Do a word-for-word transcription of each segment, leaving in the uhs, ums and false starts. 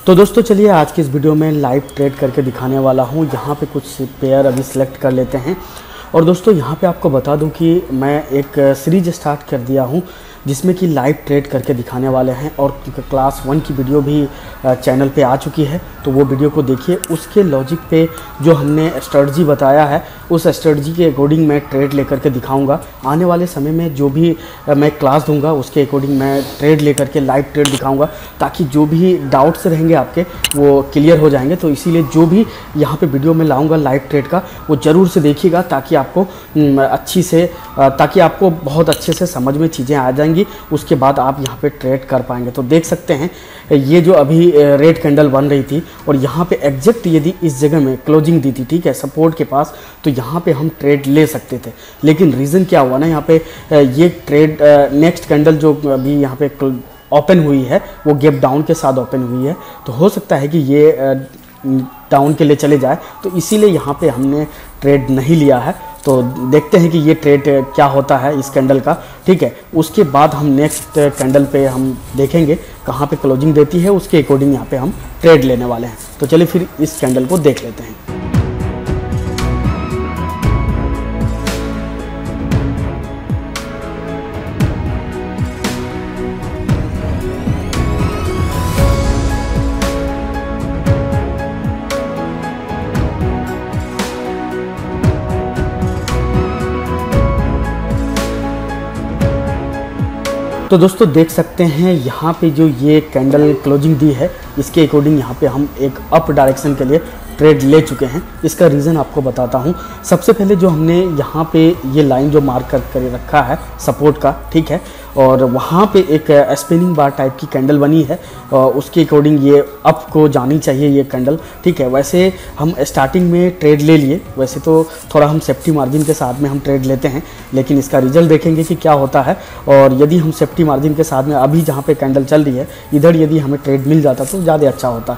तो दोस्तों चलिए आज की इस वीडियो में लाइव ट्रेड करके दिखाने वाला हूँ। यहाँ पे कुछ पेयर अभी सिलेक्ट कर लेते हैं। और दोस्तों यहाँ पे आपको बता दूँ कि मैं एक सीरीज स्टार्ट कर दिया हूँ जिसमें कि लाइव ट्रेड करके दिखाने वाले हैं। और क्लास वन की वीडियो भी चैनल पे आ चुकी है, तो वो वीडियो को देखिए। उसके लॉजिक पे जो हमने स्ट्रेटजी बताया है उस स्ट्रेटजी के अकॉर्डिंग मैं ट्रेड लेकर के दिखाऊंगा। आने वाले समय में जो भी मैं क्लास दूंगा उसके अकॉर्डिंग मैं ट्रेड लेकर के लाइव ट्रेड दिखाऊंगा, ताकि जो भी डाउट्स रहेंगे आपके वो क्लियर हो जाएंगे। तो इसीलिए जो भी यहाँ पे वीडियो में लाऊंगा लाइव ट्रेड का वो ज़रूर से देखिएगा, ताकि आपको अच्छी से ताकि आपको बहुत अच्छे से समझ में चीज़ें आ जाएंगी। उसके बाद आप यहाँ पे ट्रेड कर पाएंगे। तो देख सकते हैं ये जो अभी रेड कैंडल बन रही थी और यहाँ पे एग्जैक्ट यदि इस जगह में क्लोजिंग दी थी, ठीक है, सपोर्ट के पास, तो यहाँ पे हम ट्रेड ले सकते थे। लेकिन रीज़न क्या हुआ ना, यहाँ पे ये ट्रेड नेक्स्ट कैंडल जो अभी यहाँ पे ओपन हुई है वो गैप डाउन के साथ ओपन हुई है, तो हो सकता है कि ये डाउन के लिए चले जाए, तो इसीलिए यहाँ पे हमने ट्रेड नहीं लिया है। तो देखते हैं कि ये ट्रेड क्या होता है इस कैंडल का, ठीक है। उसके बाद हम नेक्स्ट कैंडल पे हम देखेंगे कहाँ पे क्लोजिंग देती है, उसके अकॉर्डिंग यहाँ पे हम ट्रेड लेने वाले हैं। तो चलिए फिर इस कैंडल को देख लेते हैं। तो दोस्तों देख सकते हैं यहाँ पे जो ये कैंडल क्लोजिंग दी है इसके अकॉर्डिंग यहाँ पे हम एक अप डायरेक्शन के लिए ट्रेड ले चुके हैं। इसका रीज़न आपको बताता हूँ। सबसे पहले जो हमने यहाँ पे ये लाइन जो मार्क कर कर रखा है सपोर्ट का, ठीक है, और वहाँ पे एक स्पिनिंग बार टाइप की कैंडल बनी है, और उसके अकॉर्डिंग ये अप को जानी चाहिए ये कैंडल, ठीक है। वैसे हम स्टार्टिंग में ट्रेड ले लिए, वैसे तो थोड़ा हम सेफ्टी मार्जिन के साथ में हम ट्रेड लेते हैं, लेकिन इसका रिजल्ट देखेंगे कि क्या होता है। और यदि हम सेफ्टी मार्जिन के साथ में अभी जहाँ पे कैंडल चल रही है इधर यदि हमें ट्रेड मिल जाता तो ज़्यादा अच्छा होता।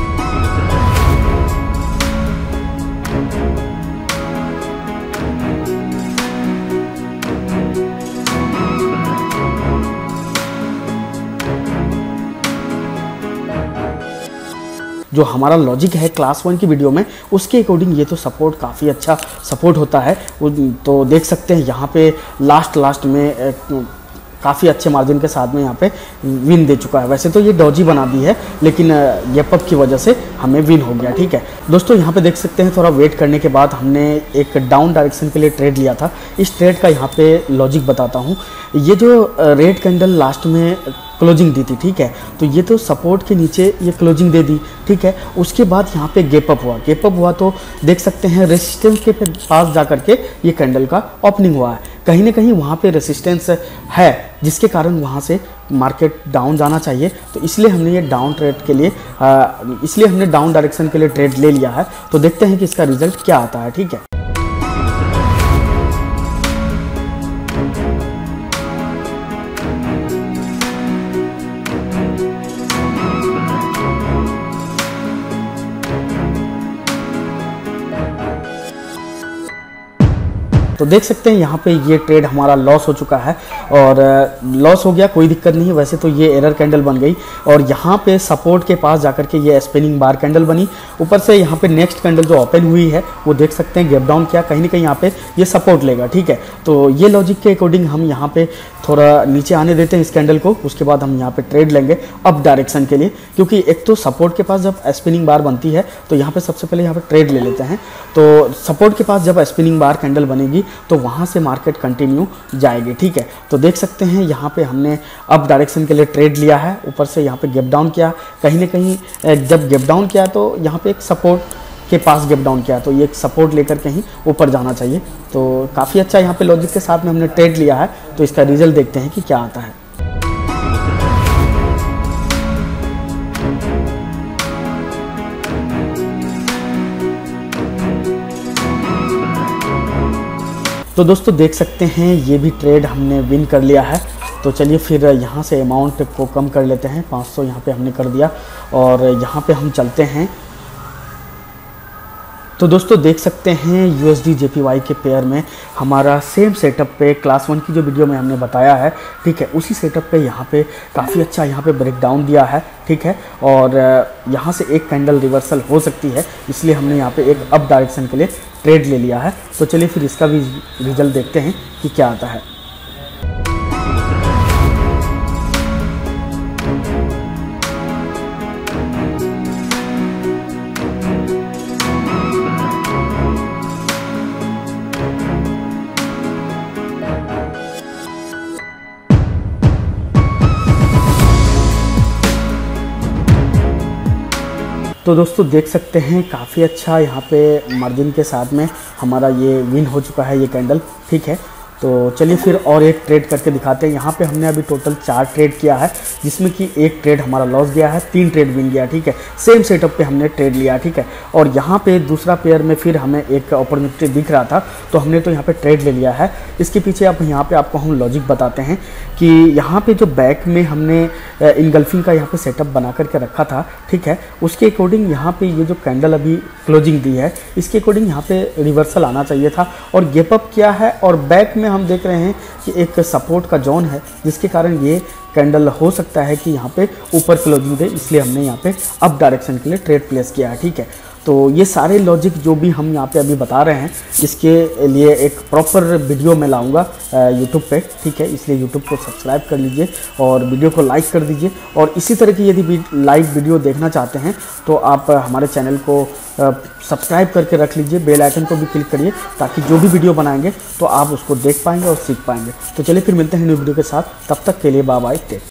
जो हमारा लॉजिक है क्लास वन की वीडियो में उसके अकॉर्डिंग ये तो सपोर्ट काफ़ी अच्छा सपोर्ट होता है। तो देख सकते हैं यहाँ पे लास्ट लास्ट में काफ़ी अच्छे मार्जिन के साथ में यहाँ पे विन दे चुका है। वैसे तो ये डॉजी बना दी है, लेकिन गैप अप की वजह से हमें विन हो गया, ठीक है। दोस्तों यहाँ पे देख सकते हैं थोड़ा वेट करने के बाद हमने एक डाउन डायरेक्शन के लिए ट्रेड लिया था। इस ट्रेड का यहाँ पे लॉजिक बताता हूँ। ये जो रेड कैंडल लास्ट में क्लोजिंग दी थी, ठीक है, तो ये तो सपोर्ट के नीचे ये क्लोजिंग दे दी, ठीक है। उसके बाद यहाँ पे गैप अप हुआ गैप अप हुआ तो देख सकते हैं रेसिस्टेंस के पास जा करके ये कैंडल का ओपनिंग हुआ है। कहीं ना कहीं वहाँ पे रेसिस्टेंस है जिसके कारण वहाँ से मार्केट डाउन जाना चाहिए। तो इसलिए हमने ये डाउन ट्रेड के लिए इसलिए हमने डाउन डायरेक्शन के लिए ट्रेड ले लिया है। तो देखते हैं कि इसका रिजल्ट क्या आता है, ठीक है। तो देख सकते हैं यहाँ पे ये ट्रेड हमारा लॉस हो चुका है, और लॉस हो गया, कोई दिक्कत नहीं है। वैसे तो ये एरर कैंडल बन गई और यहाँ पे सपोर्ट के पास जाकर के ये स्पिनिंग बार कैंडल बनी। ऊपर से यहाँ पे नेक्स्ट कैंडल जो ओपन हुई है वो देख सकते हैं गैप डाउन किया, कहीं ना कहीं यहाँ पे ये सपोर्ट लेगा, ठीक है। तो ये लॉजिक के अकॉर्डिंग हम यहाँ पे थोड़ा नीचे आने देते हैं इस कैंडल को। उसके बाद हम यहाँ पे ट्रेड लेंगे अप डायरेक्शन के लिए, क्योंकि एक तो सपोर्ट के पास जब स्पिनिंग बार बनती है तो यहाँ पे सबसे पहले यहाँ पे ट्रेड ले लेते हैं। तो सपोर्ट के पास जब स्पिनिंग बार कैंडल बनेगी तो वहाँ से मार्केट कंटिन्यू जाएगी, ठीक है। तो देख सकते हैं यहाँ पे हमने अप डायरेक्शन के लिए ट्रेड लिया है। ऊपर से यहाँ पे गैप डाउन किया, कहीं ना कहीं जब गैप डाउन किया तो यहाँ पे एक सपोर्ट के पास गैप डाउन किया, तो ये एक सपोर्ट लेकर कहीं ऊपर जाना चाहिए। तो काफ़ी अच्छा यहाँ पे लॉजिक के साथ में हमने ट्रेड लिया है। तो इसका रिजल्ट देखते हैं कि क्या आता है। तो दोस्तों देख सकते हैं ये भी ट्रेड हमने विन कर लिया है। तो चलिए फिर यहाँ से अमाउंट को कम कर लेते हैं, पाँच सौ यहाँ पे हमने कर दिया और यहाँ पे हम चलते हैं। तो दोस्तों देख सकते हैं यूएसडी जेपीवाई के पेयर में हमारा सेम सेटअप पे क्लास वन की जो वीडियो में हमने बताया है, ठीक है, उसी सेटअप पे यहाँ पे काफ़ी अच्छा यहाँ पे ब्रेक डाउन दिया है, ठीक है। और यहाँ से एक कैंडल रिवर्सल हो सकती है, इसलिए हमने यहाँ पे एक अप डायरेक्शन के लिए ट्रेड ले लिया है। तो चलिए फिर इसका भी रिजल्ट देखते हैं कि क्या आता है। तो दोस्तों देख सकते हैं काफ़ी अच्छा यहाँ पे मार्जिन के साथ में हमारा ये विन हो चुका है ये कैंडल, ठीक है। तो चलिए फिर और एक ट्रेड करके दिखाते हैं। यहाँ पे हमने अभी टोटल चार ट्रेड किया है, जिसमें कि एक ट्रेड हमारा लॉस गया है, तीन ट्रेड विन गया, ठीक है। सेम सेटअप पे हमने ट्रेड लिया, ठीक है। और यहाँ पे दूसरा पेयर में फिर हमें एक अपॉर्चुनिटी दिख रहा था, तो हमने तो यहाँ पे ट्रेड ले लिया है। इसके पीछे आप यहाँ पे आपको हम लॉजिक बताते हैं कि यहाँ पे जो बैक में हमने इनगल्फिंग का यहाँ पे सेटअप बना करके रखा था, ठीक है, उसके अकॉर्डिंग यहाँ पे ये जो कैंडल अभी क्लोजिंग दी है, इसके अकॉर्डिंग यहाँ पे रिवर्सल आना चाहिए था और गैप अप किया है। और बैक में हम देख रहे हैं कि एक सपोर्ट का जोन है, जिसके कारण ये कैंडल हो सकता है कि यहाँ पे ऊपर क्लोजिंग दे, इसलिए हमने यहाँ पे अप डायरेक्शन के लिए ट्रेड प्लेस किया है, ठीक है। तो ये सारे लॉजिक जो भी हम यहाँ पे अभी बता रहे हैं, इसके लिए एक प्रॉपर वीडियो मैं लाऊंगा यूट्यूब पे, ठीक है। इसलिए यूट्यूब को सब्सक्राइब कर लीजिए और वीडियो को लाइक कर दीजिए। और इसी तरह की यदि लाइव वीडियो देखना चाहते हैं तो आप हमारे चैनल को सब्सक्राइब करके रख लीजिए, बेल आइकन को भी क्लिक करिए, ताकि जो भी वीडियो बनाएंगे तो आप उसको देख पाएंगे और सीख पाएंगे। तो चलिए फिर मिलते हैं न्यू वीडियो के साथ, तब तक के लिए बाय बाय, टेक।